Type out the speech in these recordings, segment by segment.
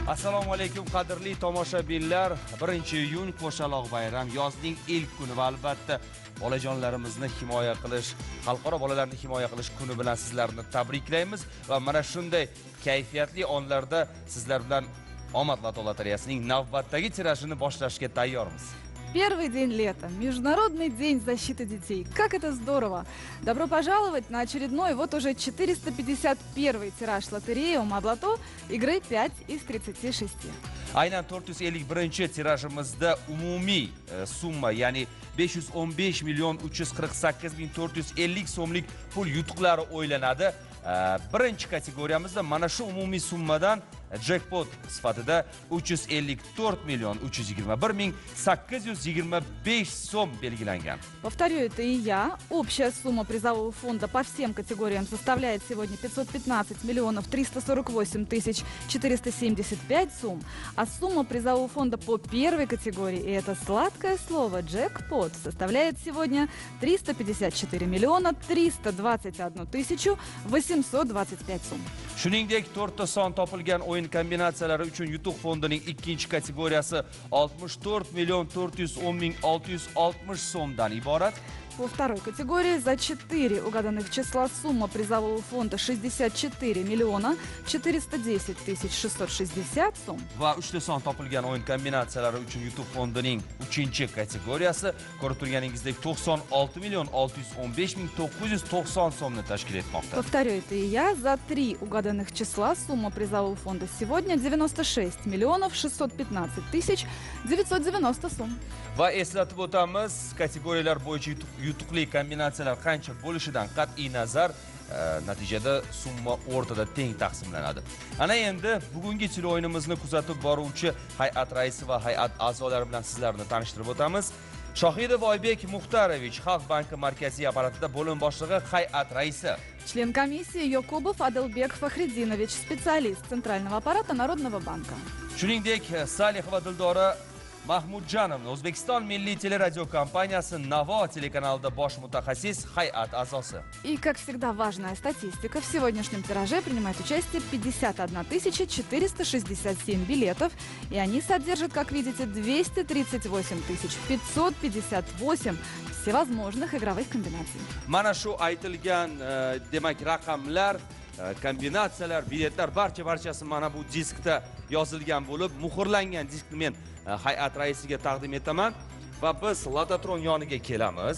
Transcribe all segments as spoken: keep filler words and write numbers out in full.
Assalomu alaykum qadrli tomoshabinlar. birinchi iyun qo'shaloq bayram, yozning ilk kuni va albatta bolajonlarimizni himoya qilish, xalqaro bolalarni himoya qilish kuni bilan sizlarni tabriklaymiz va mana shunday kayfiyatli onlarda sizlar bilan Omad lotereyasining navbatdagi tirajini boshlashga tayyormiz. Первый день лета. Международный день защиты детей. Как это здорово! Добро пожаловать на очередной, вот уже четыреста пятьдесят первый тираж лотереи Omad Loto игры пять из тридцати шести. Aynan to'rt yuz ellik birinchi tirajimizda umumiy e, summa, ya'ni besh yuz o'n besh million uch yuz qirq sakkiz ming to'rt yuz ellik so'mlik pul yutuqlari o'ylanadi. E, birinchi kategoriyamizda mana shu umumiy summadan jackpot sifatida uch yuz ellik to'rt million uch yuz yigirma bir ming sakkiz yuz yigirma besh so'm belgilangan. Повторю, это и я. Общая сумма призового фонда по всем категориям составляет сегодня пятьсот пятнадцать миллионов триста сорок восемь тысяч четыреста семьдесят пять сумм, а сумма призового фонда по первой категории, и это сладкое слово джекпот, составляет сегодня триста пятьдесят четыре миллиона триста двадцать одну тысячу восемьсот двадцать пять сумм. Shuningdek, to'rtta son topilgan o'yin kombinatsiyalari uchun yutuq fondining ikkinchi kategoriyasi oltmish to'rt million to'rt yuz o'n ming olti yuz oltmish so'mdan iborat. По второй категории за четыре угаданных числа сумма призового фонда шестьдесят четыре миллиона четыреста десять тысяч шестьсот шестьдесят сумм. Va uchta son topilgan o'yin kombinatsiyalari uchun yutuq fondining uchinchi kategoriyasi ko'rib turganingizdek to'qson olti million olti yuz o'n besh ming to'qqiz yuz to'qson so'mni tashkil etmoqda. Повторю, это и я. За три угаданных числа сумма призового фонда сегодня девяносто шесть миллионов шестьсот пятнадцать тысяч девятьсот девяносто сумм. Va eslatib o'tamiz, kategoriyalar bo'yicha yutuqli kombinatsiyalar qancha bo'lishidan qat'iy nazar e, natijada summa o'rtada teng taqsimlanadi. Ana endi bugungi tilo o'yinimizni kuzatib boruvchi hay'at raisi va hay'at a'zolari bilan sizlarni tanishtirib o'tamiz. Shohidov Oybek Muxtarovich, Xalq banki markaziy apparatida bo'lim boshlig'i, hay'at raisi. Член комиссии Йокубов Адылбек Фахридинович, специалист Центрального аппарата Народного банка. Shuningdek, Salihova Dildora Mahmudjanovni O'zbekiston Milliy teleradio kompaniyasi Navo telekanalida bosh mutaxassis, hay'at a'zosi. И, как всегда, важная статистика. В сегодняшнем тираже принимает участие пятьдесят одна тысяча четыреста шестьдесят семь билетов. И они содержат, как видите, двести тридцать восемь тысяч пятьсот пятьдесят восемь всевозможных игровых комбинаций. Mana shu aytilgan e, demak raqamlar, e, kombinatsiyalar, biletlar barcha barchasi mana bu diskda yozilgan bo'lib, muhrlangan diskni men e, hay'at raisiga taqdim etaman va biz Lototron yoniga kelamiz.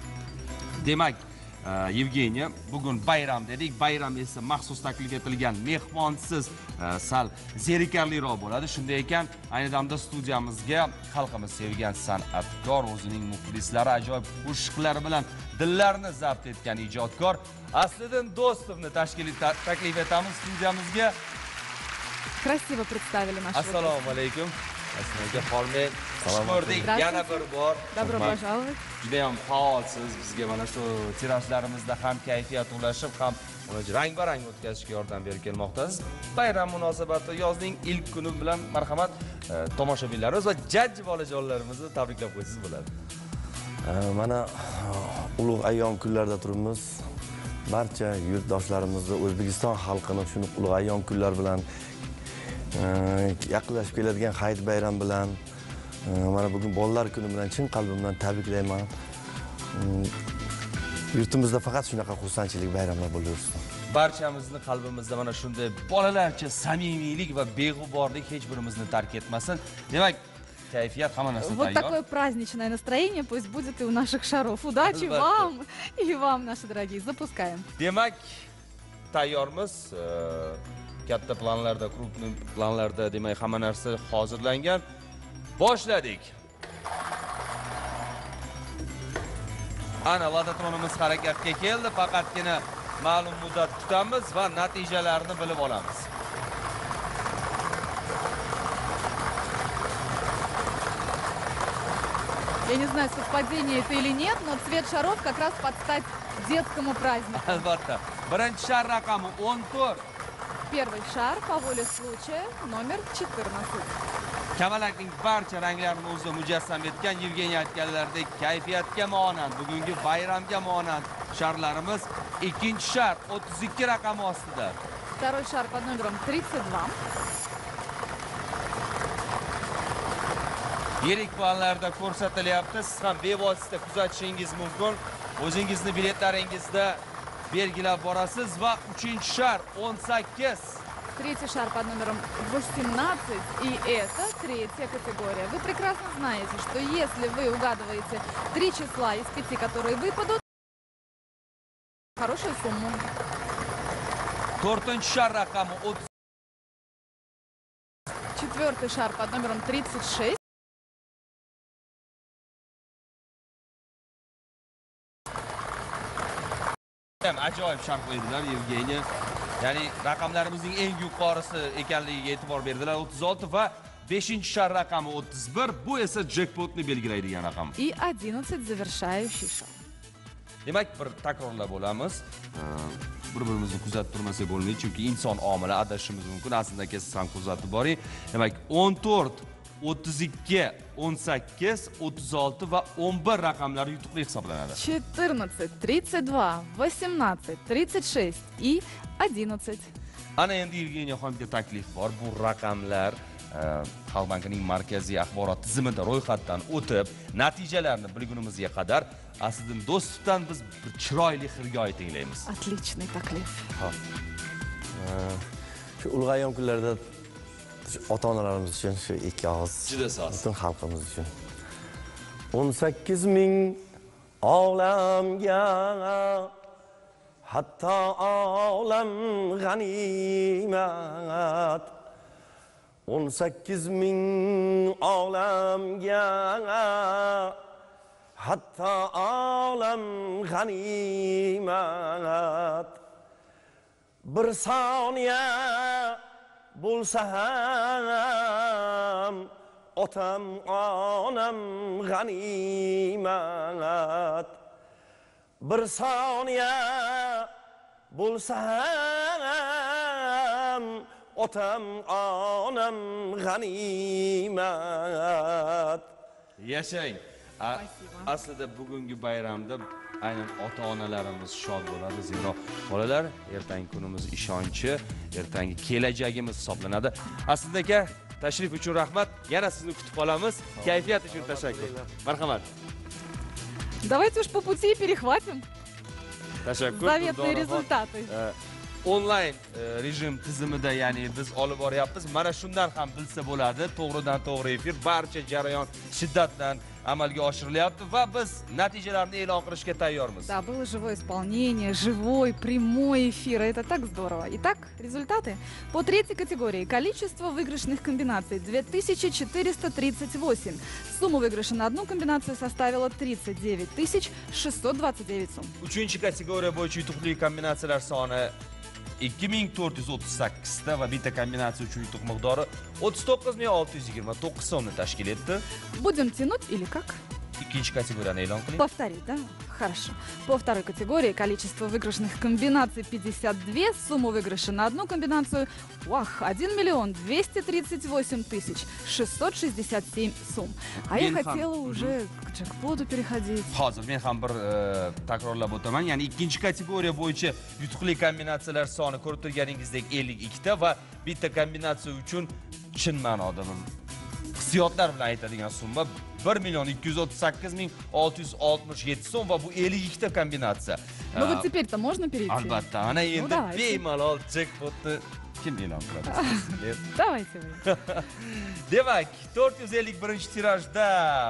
Demak, e, Yevgeniya, bugun bayram dedik. Bayram esa maxsus taklif etilgan mehmonsiz e, sal zerikarliroq bo'ladi. Shunday ekan, ayni damda studiyamizga xalqimiz sevgan san'atkor, o'zining muxlislari ajoyib qo'shiqlari bilan dillarni zabt etgan ijodkor Asliddin Do'stovni tashkil taklif etamiz studiyamizga. Красиво представили нашего гостя. Assalomu alaykum. Asliga xolmay, xush ko'rdik yana bir bor. Добро пожаловать. Juda ham faolsiz, bizga mana shu tirajlarimizda ham kayfiyat ulashib, ham rang-barang o'tkazishga yordam berib kelmoqdasiz. Bayram munosabati yozning ilk kuni bilan marhamat tomoshabinlarimiz va jajji bolajonlarimizni tabriklab qo'ysangiz bo'ladi. Mana ulug' ayyom kunlarda turibmiz. Barcha yurtdoshlarimizni, O'zbekiston xalqini shuni ulug' ayyom kunlar bilan yaqinlashib keladigan hayit bayram bilan mana bugun bolalar kuni bilan chin qalbimdan tabriklayman. Yurtimizda faqat shunaqa xursandchilik bayramlar bo'laversin. Barchamizni qalbimizda mana shunday bolalarcha samimiylik va beg'uborlik hech birimizni tark etmasin. Demak, kayfiyat hamma narsa tayyor. Вот такое праздничное настроение пусть будет и у наших шаров. Удачи вам и вам, наши дорогие. Запускаем. Demak, tayyormiz. Katta planlarda, krupniy planlarda demak hamma narsa hozirlangan. Boshladik. Ana Lototronimiz harakatga keldi. Faqatgina ma'lum muddat kutamiz va natijalarni bilib olamiz. Я не знаю, совпадение это или нет, но цвет шаров как раз под стать детскому празднику. Albatta. Birinchi shar raqami o'n to'rt. Первый шар по воле случая номер четырнадцать. Kamalakning barcha ranglarini o'zida mujassam etgan Yevgeniya aytganlaridek kayfiyatga monand, bugungi bayramga monand sharlarimiz ikkinchi shar o'ttiz ikki raqami ostida. Второй шар под номером тридцать два. yirik planlarda ko'rsatilyapti. Siz ham bevosita kuzatishingiz mumkin. O'zingizni biletlaringizda belgilab borasiz va uchinchi shar o'n sakkiz. Третий шар под номером восемнадцать, и это третья категория. Вы прекрасно знаете, что если вы угадываете три числа из пяти, которые выпадут, хорошую сумму. to'rtinchi shar raqami o'ttiz. Четвертый шар под номером тридцать шесть. Ham ajoyib shart qo'ydilar Yevgeniya. Ya'ni raqamlarimizning eng yuqorisi ekanligiga e'tibor berdilar. o'ttiz olti va beshinchi shar raqami o'ttiz bir. Bu esa jackpotni belgilaydigan raqam. И одиннадцать завершающий шар. Demak, bir takrorlab bo'lamiz. Bir-birimizni kuzatib turmasak bo'lmaydi, chunki inson omili adashishimiz mumkin. Aslida aka siz ham kuzatib boring. Demak, o'n to'rt, o'ttiz ikki, o'n sakkiz, o'ttiz olti va o'n bir raqamlari yutuqli hisoblanadi. четырнадцать, тридцать два, восемнадцать, тридцать шесть и одиннадцать. Ana endi Yevgeniya xonimga taklif bor. Bu raqamlar Xalq bankining markaziy axborot tizimida ro'yxatdan o'tib, natijalarni bilgunimizga qadar Asliddin Do'stovdan biz bir chiroyli xirgoyi tinglaymiz. Отличный taklif. Xo'p. Shu ulg'aygan kunlarda ota-onalarimiz uchun shu ikki og'iz. Juda soz. Butun xalqimiz uchun. o'n sakkiz ming olamga hatto olam g'animat. o'n sakkiz ming olamga hatto olam g'animat. Bir soniya bo'lsa ham otam onam g'animat. Bir soniya bo'lsa ham otam onam g'animat. Yashang. Aslida bugungi bayramda aynan ota-onalarimiz shod bo'ladi, zero bolalar ertangi kunimiz ishonchi, ertangi kelajagimiz hisoblanadi. Aslida aka, tashrif uchun rahmat. Yana sizni kutib qolamiz. Kayfiyat uchun tashakkur. Marhamat. Давайте уж по пути перехватим Tashakkur. заветные результаты. Onlayn rejim tizimida, ya'ni biz olib boryapmiz. Mana shundan ham bilsa bo'ladi, to'g'ridan to'g'ri efir, barcha jarayon shiddatdan amalga oshirilyapti va biz natijalarni e'lon qilishga tayyormiz. Да, было живое исполнение, живой, прямой эфир. Это так здорово. Итак, результаты. По третьей категории количество выигрышных комбинаций две тысячи четыреста тридцать восемь. Сумма выигрыша на одну комбинацию составила тридцать девять тысяч шестьсот двадцать девять сумм. uchinchi kategoriya bo'yicha yutuqli kombinatsiyalar soni ikki ming to'rt yuz o'ttiz sakkiz ta va bitta kombinatsiya uchun yutuq miqdori o'ttiz to'qqiz ming olti yuz yigirma to'qqiz so'mni tashkil etdi. Будем тянуть или как? Ikkinchi kategoriyani e'lon qiling. Повторить, да? Хорошо. По второй категории количество выигрышных комбинаций пятьдесят две, сумма выигрыша на одну комбинацию, вах, один миллион двести тридцать восемь тысяч шестьсот шестьдесят семь сумм. А я хотела уже к джекпоту переходить. Hozir men ham bir takrorlab o'taman. Ya'ni ikkinchi kategoriya bo'yicha yutuqli kombinatsiyalar soni ko'rib turganingizdek ellik ikki ta va bitta kombinatsiya uchun chin ma'noda hissiyotlar bilan aytadigan summa bir million ikki yuz o'ttiz sakkiz ming olti yuz oltmish yetti so'm va bu ellik ikki ta kombinatsiya. Ну вот теперь-то можно перейти? Albatta, ana endi давайте. bemalol jackpotni kim e'lon qiladi? Давайте вы. Demak, to'rt yuz ellik birinchi tirajda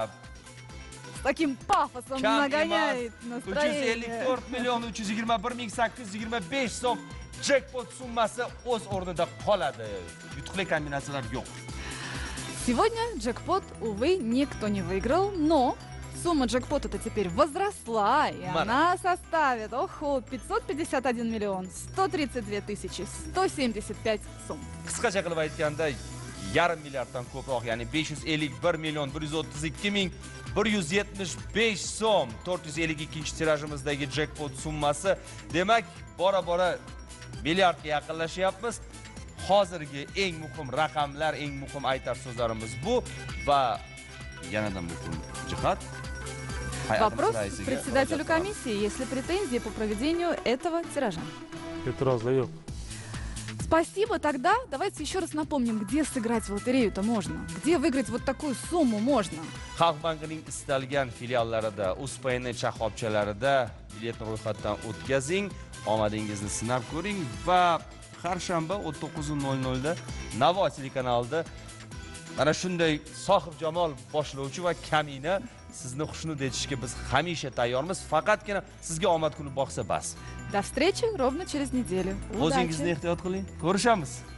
С таким пафосом kam нагоняет emas, uch yuz ellik настроение. to'rt million uch yuz yigirma bir ming sakkiz yuz yigirma besh so'm jackpot summasi o'z o'rnida qoladi. Yutuqli kombinatsiyalar yo'q. Сегодня джекпот, увы, никто не выиграл, но сумма джекпота-то теперь возросла, и Мара. она составит, охо, пятьсот пятьдесят один миллион сто тридцать две тысячи сто семьдесят пять сумм. Qisqacha qilib aytganda, yarim milliarddan ko'proq, ya'ni besh yuz ellik bir million bir yuz o'ttiz ikki ming bir yuz yetmish besh so'm to'rt yuz ellik ikkinchi tirajimizdagi jackpot summasi. Demak, bora-bora milliardga yaqinlashyapmiz. Hozirgi eng muhim raqamlar, eng muhim aytar so'zlarimiz bu va yanada muhim jihat. Вопрос председателю комиссии, есть ли претензии по проведению этого тиража? E'tirozlar yo'q. Спасибо. Тогда давайте еще раз напомним, где сыграть в лотерею-то можно. Где выиграть вот такую сумму можно. Xalq bankining istalgan filiallarida, Uspayne shoxobchalarida biletni ro'yxatdan o'tkazing, omadingizni sinab ko'ring va har shanba o'n to'qqiz nol nolda Navoiy telekanalida mana shunday sohib jamol boshlovchi va kamina sizni xushnud etishga biz hamisha tayyormiz. Faqatgina sizga omad kulib boqsa bas. До встречи ровно через неделю. O'zingizni ehtiyot qiling. Ko'rishamiz.